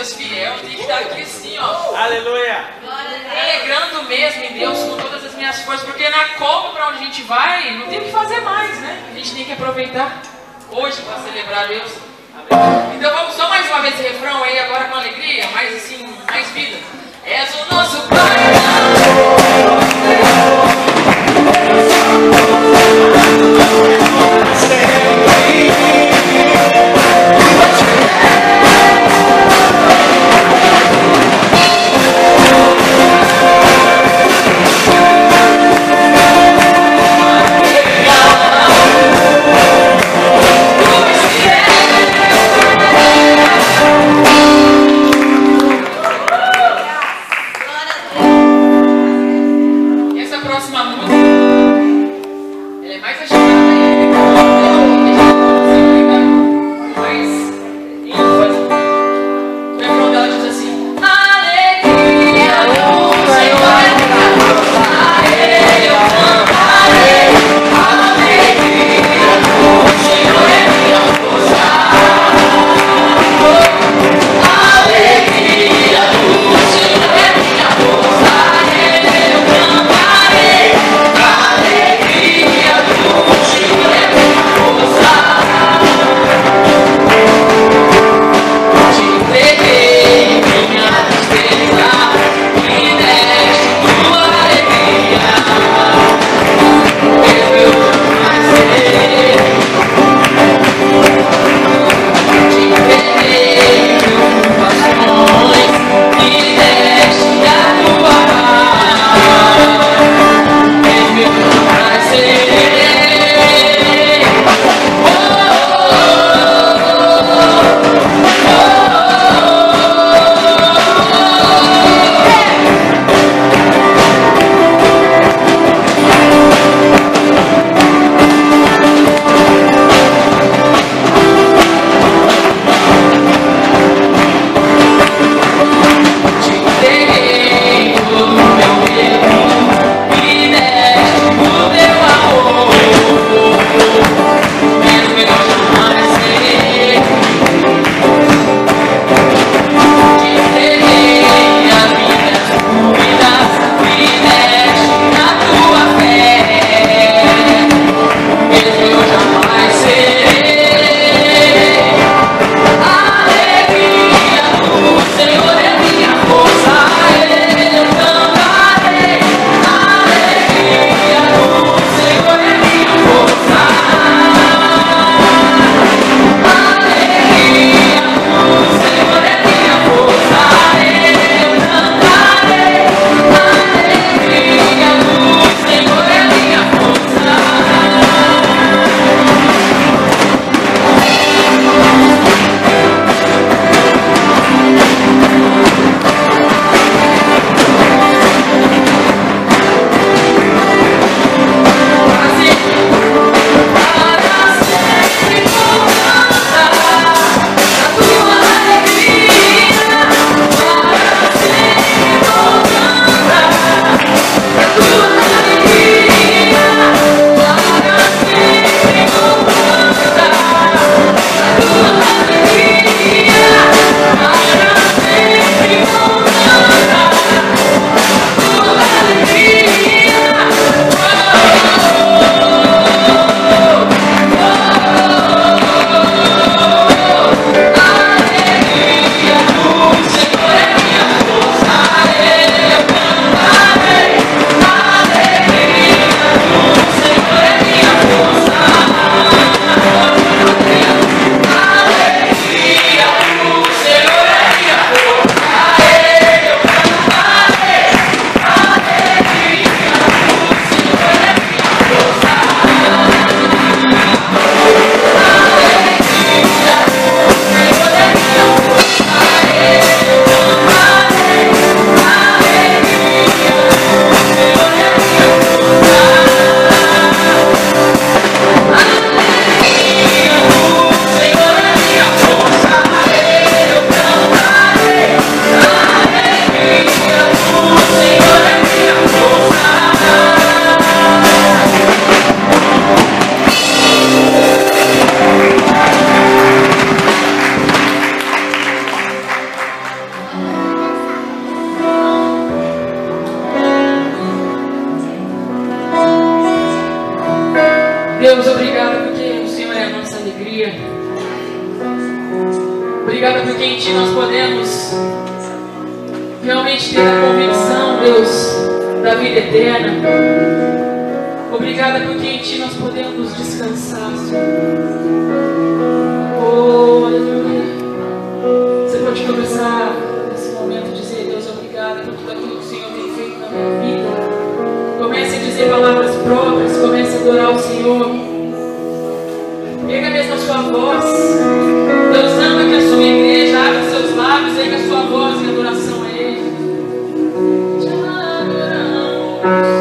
Deus fiel, tem que estar aqui assim, ó. Aleluia. Alegrando mesmo em Deus com todas as minhas forças, porque na Copa, para onde a gente vai, não tem o que fazer mais, né? A gente tem que aproveitar hoje para celebrar Deus. Então vamos só mais uma vez esse refrão aí, agora com alegria, mais assim, mais vida. És o nosso Pai. Obrigado porque o Senhor é a nossa alegria. Obrigado porque em Ti nós podemos realmente ter a convicção, Deus, da vida eterna. Obrigada porque em Ti nós podemos descansar, Senhor. Oh, aleluia. Você pode começar nesse momento a dizer: Deus, obrigada por tudo aquilo que o Senhor tem feito na minha vida. Comece a dizer palavras próprias, comece a adorar o Senhor. Erga mesmo a sua voz. Deus ama que a sua igreja abra os seus lábios, erga a sua voz em adoração a Ele. Te adoramos.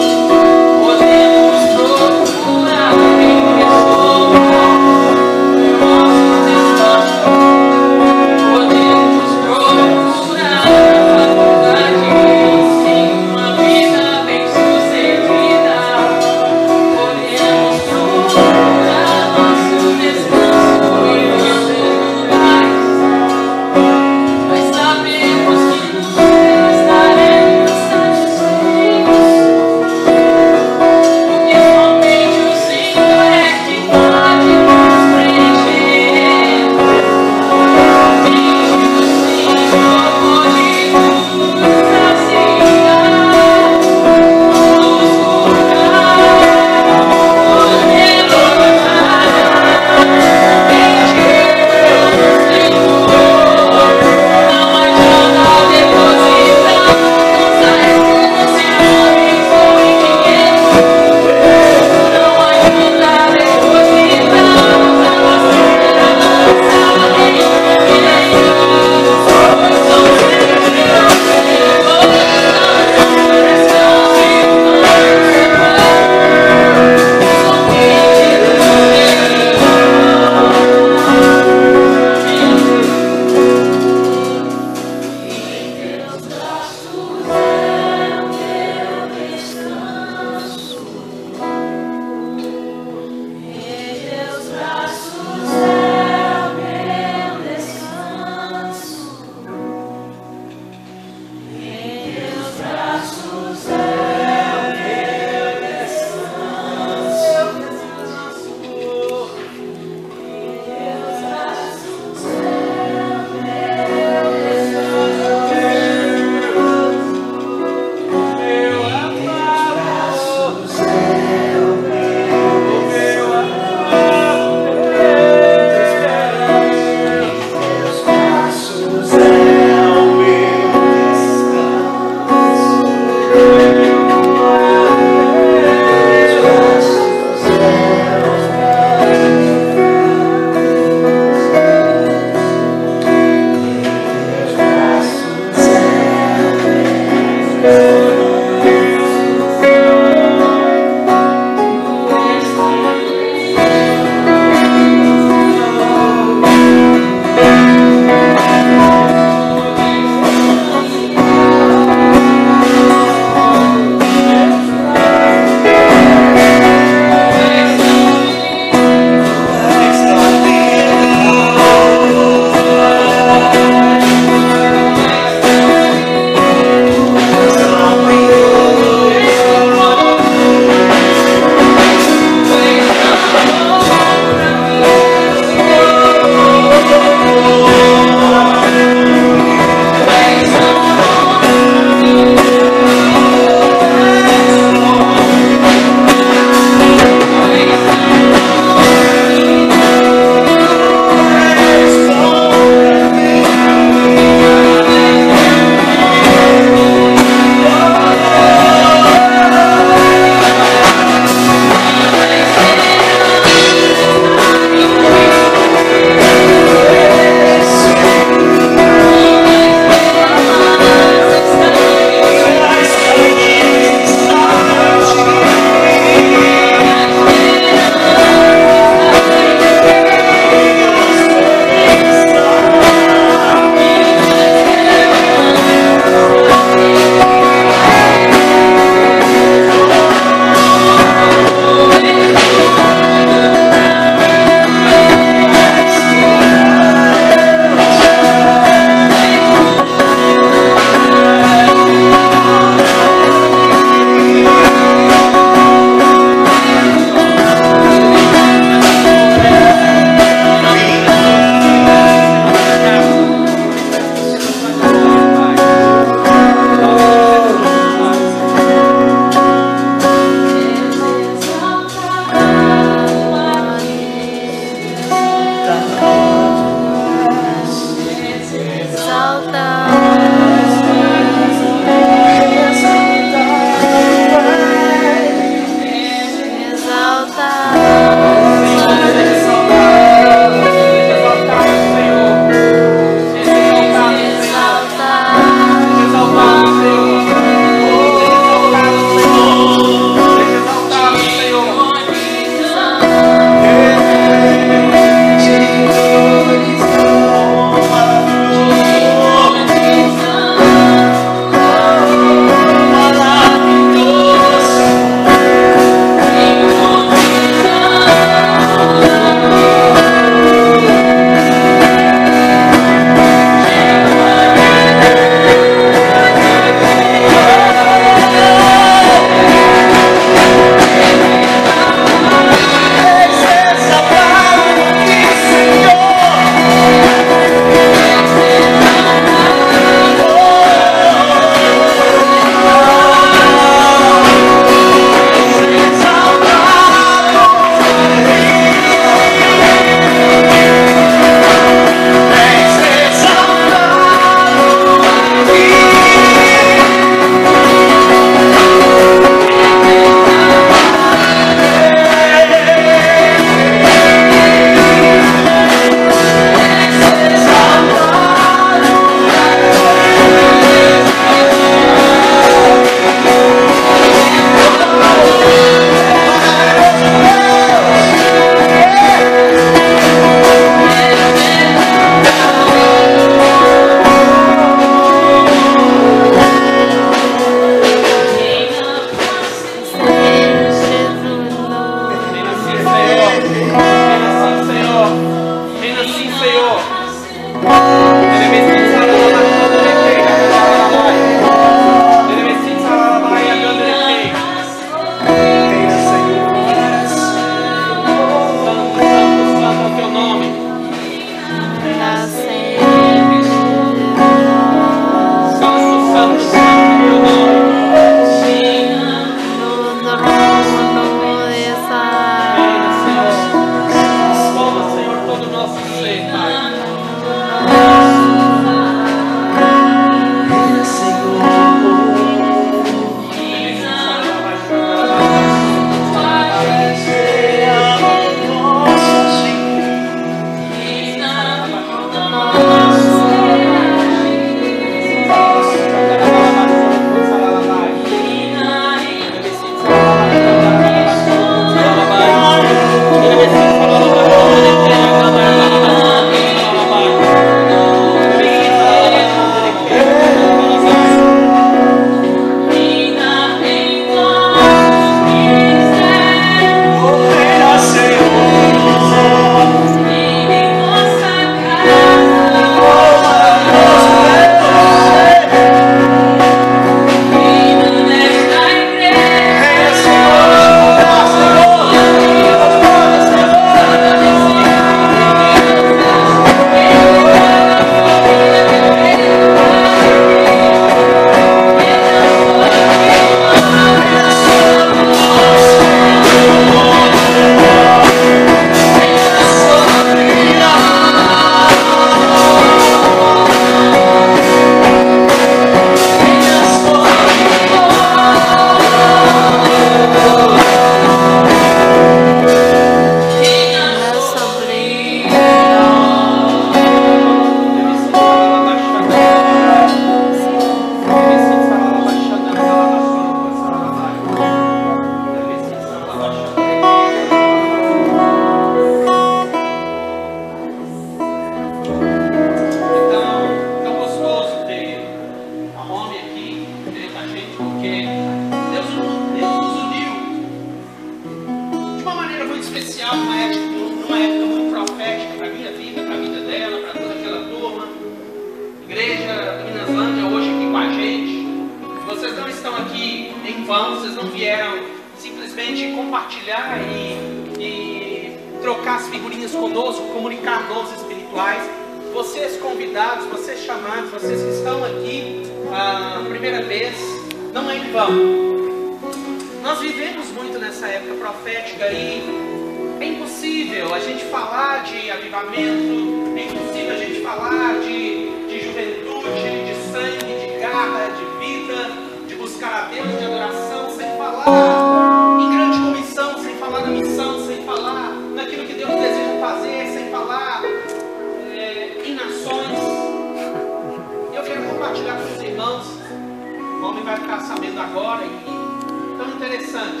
pão, vocês não vieram simplesmente compartilhar e trocar as figurinhas conosco, comunicar dons espirituais. Vocês convidados, vocês chamados, vocês que estão aqui a primeira vez, não é em vão. Nós vivemos muito nessa época profética e é impossível a gente falar de avivamento, é impossível a gente falar de juventude, de sangue, de garra, de vida, de buscar a Deus, de adoração, sem falar em grande comissão, sem falar na missão, sem falar naquilo que Deus deseja fazer, sem falar em nações. Eu quero compartilhar com os irmãos, o homem vai ficar sabendo agora, e tão interessante.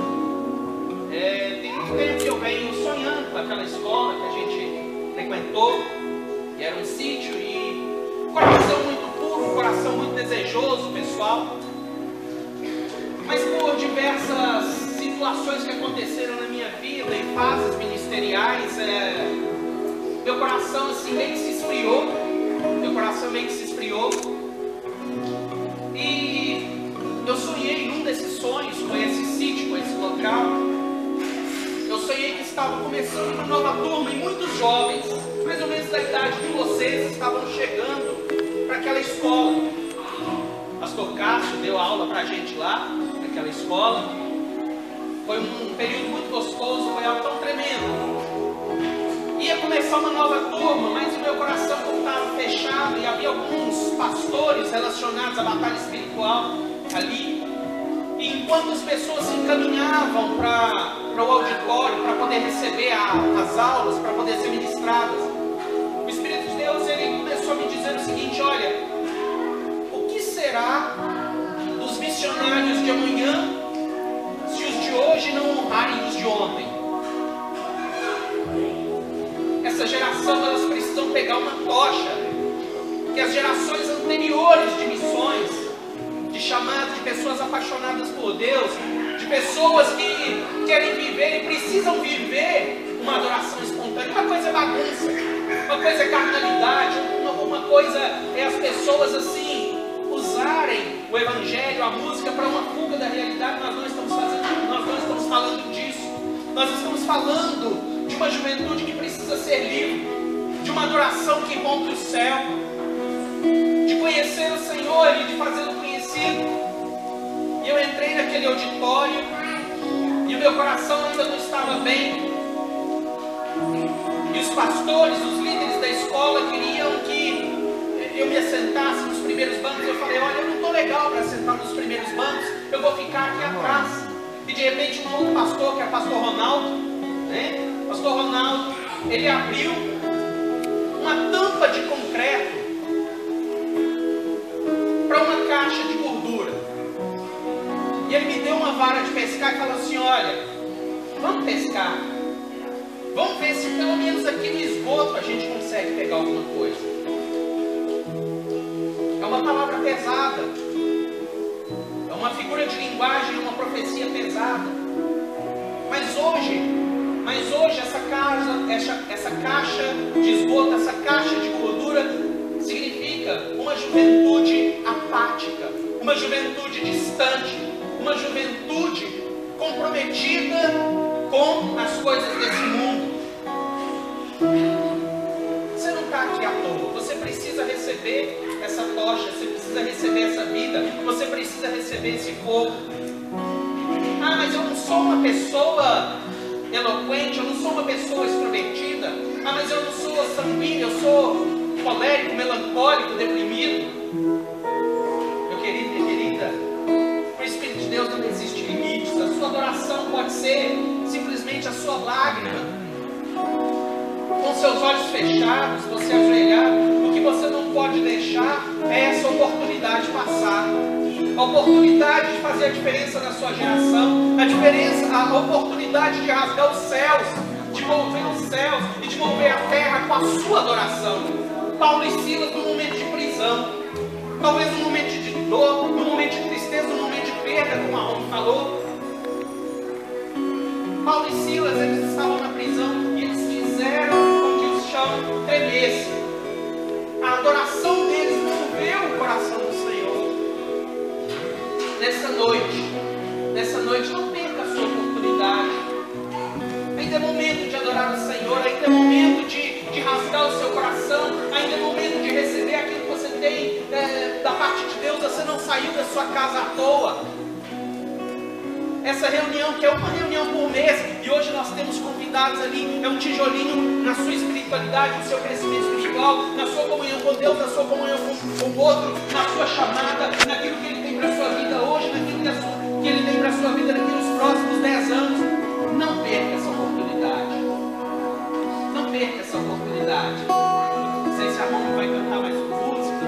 Tem muito tempo que eu venho sonhando com aquela escola que a gente frequentou, e era um sítio, e coração muito puro, coração muito desejoso, pessoal. Mas por diversas situações que aconteceram na minha vida, em fases ministeriais, meu coração assim meio que se esfriou. E eu sonhei num desses sonhos com esse sítio, com esse local. Eu sonhei que estava começando uma nova turma e muitos jovens, mais ou menos da idade de vocês, estavam chegando para aquela escola. O pastor Cássio deu aula para a gente lá, naquela escola. Foi um período muito gostoso, foi algo tão tremendo. Ia começar uma nova turma, mas o meu coração estava fechado e havia alguns pastores relacionados à batalha espiritual ali. E enquanto as pessoas se encaminhavam para o auditório, para poder receber as aulas, para poder ser ministradas, o Espírito de Deus ele começou a me dizer o seguinte: olha, o que será dos missionários de amanhã se os de hoje não honrarem os de ontem? Essa geração, elas precisam pegar uma tocha que as gerações anteriores de missões, de chamados, de pessoas apaixonadas por Deus, de pessoas que querem viver e precisam viver uma adoração espontânea. Uma coisa é bagunça, uma coisa é carnalidade, uma coisa é as pessoas assim usarem o evangelho, a música para uma fuga da realidade. Nós não estamos falando disso. Nós estamos falando de uma juventude que precisa ser livre, de uma adoração que rompe o céu, de conhecer o Senhor e de fazê-lo conhecido. E eu entrei naquele auditório e o meu coração ainda não estava bem. E os pastores, os líderes da escola queriam que eu me assentasse nos primeiros bancos. Eu falei: olha, eu não estou legal para sentar nos primeiros bancos, eu vou ficar aqui atrás. E de repente um outro pastor, que é o pastor Ronaldo, né? Pastor Ronaldo, ele abriu uma tampa de concreto para uma caixa de gordura. E ele me deu uma vara de pescar e falou assim: olha, vamos pescar. Vamos ver se pelo menos aqui no esgoto a gente consegue pegar alguma coisa. É uma palavra pesada. É uma figura de linguagem, uma profecia pesada. Mas hoje essa caixa de esgoto, essa caixa de gordura significa uma juventude apática, uma juventude distante, uma juventude comprometida com as coisas desse mundo. Você não está aqui à toa. Você precisa receber essa tocha, você precisa receber essa vida, você precisa receber esse fogo. Ah, mas eu não sou uma pessoa eloquente, eu não sou uma pessoa extrovertida. Ah, mas eu não sou sanguíneo, eu sou colérico, melancólico, deprimido. Meu querido, minha querida, o Espírito de Deus não existe limites. A sua adoração pode ser simplesmente a sua lágrima. Com seus olhos fechados, você ajoelhado. O que você não pode deixar é essa oportunidade passar. A oportunidade de fazer a diferença na sua geração, a oportunidade de rasgar os céus, de mover os céus e de mover a terra com a sua adoração. Paulo e Silas no momento de prisão, talvez no momento de dor, no momento de tristeza, no momento de perda, como a Roma falou. Paulo e Silas, eles estavam na prisão e eles fizeram com que o chão tremesse. A adoração deles moveu o coração do Senhor. Nessa noite, nessa noite, não perca a sua oportunidade. Ainda é momento de adorar o Senhor, ainda é momento de rasgar o seu coração, ainda é momento de receber aquilo que você tem da parte de Deus. Você não saiu da sua casa à toa. Essa reunião, que é uma reunião por mês, e hoje nós temos convidados ali, é um tijolinho na sua espiritualidade, no seu crescimento espiritual, na sua comunhão com Deus, na sua comunhão com o outro, na sua chamada, naquilo que Ele tem para a sua vida hoje, naquilo que Ele tem para a sua vida daqui nos próximos 10 anos. Não perca essa oportunidade. Não perca essa oportunidade. Não sei se a Roma vai cantar mais uma música.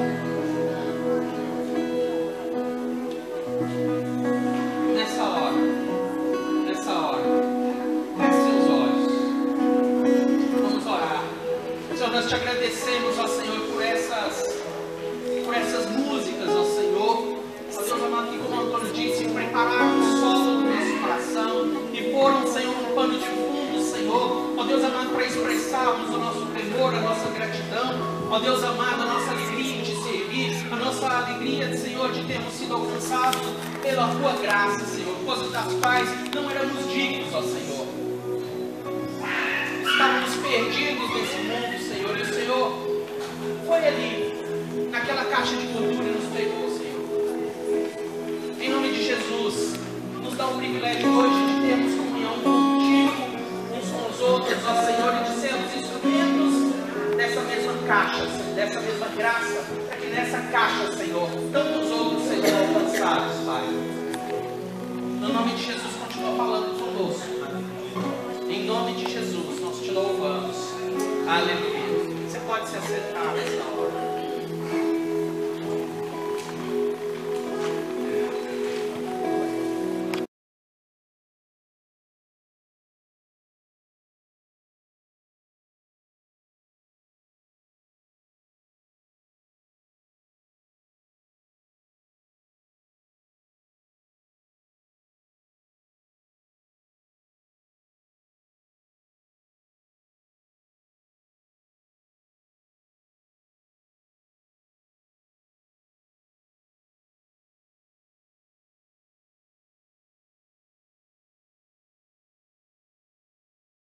Nessa hora, feche seus olhos. Vamos orar. Senhor, nós te agradecemos, ó Senhor, por essas músicas, ó Senhor. Ó Deus amado, que como o Antônio disse, prepararam o solo do nosso coração e foram, Senhor, um pano de fundo, Senhor. Ó Deus amado, para expressarmos o nosso temor, a nossa gratidão. Ó Deus amado, a nossa alegria de servir, a nossa alegria, Senhor, de termos sido alcançados pela Tua graça, Senhor, coisas das quais não éramos dignos, ó Senhor. Estávamos perdidos nesse mundo, Senhor, e o Senhor foi ali, naquela caixa de gordura, e nos pegou, Senhor. Em nome de Jesus, nos dá o privilégio hoje de termos comunhão contigo, uns com os outros, ó Senhor, e de sermos instrumentos dessa mesma caixa, dessa mesma graça, para que nessa caixa, Senhor, tantos outros sejam alcançados, Pai. No nome de Jesus, continua falando conosco. Em nome de Jesus, nós te louvamos. Aleluia.